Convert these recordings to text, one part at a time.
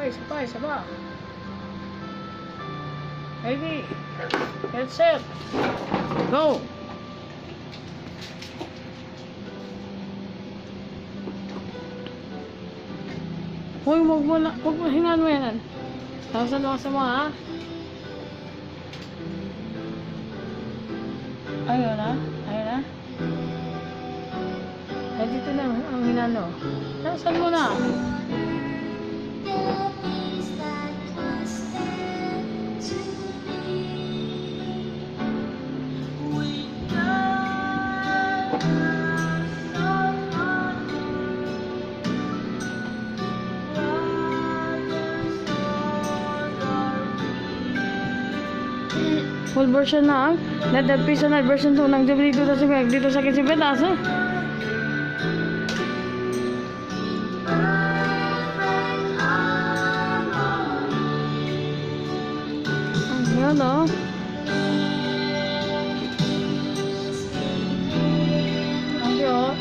Isa pa. Ready. Get set. Go. Hoy, wag mo hingan mo yan. Tawasan mo ha. Ayun na. Ay, dito na ang hinano. Tawasan mo na. Full version na ang personal version to ng Jubilee dito sa Kisipetas Ayan o. Ayan.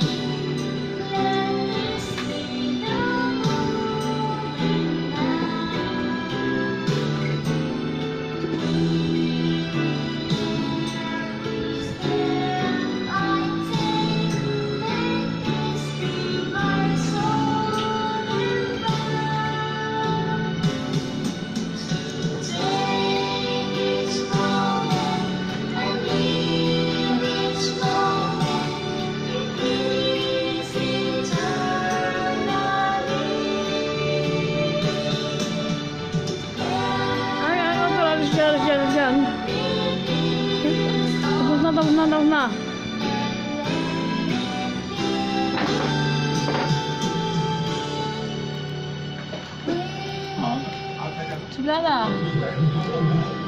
Diyan. Tapos na. Sudah lah.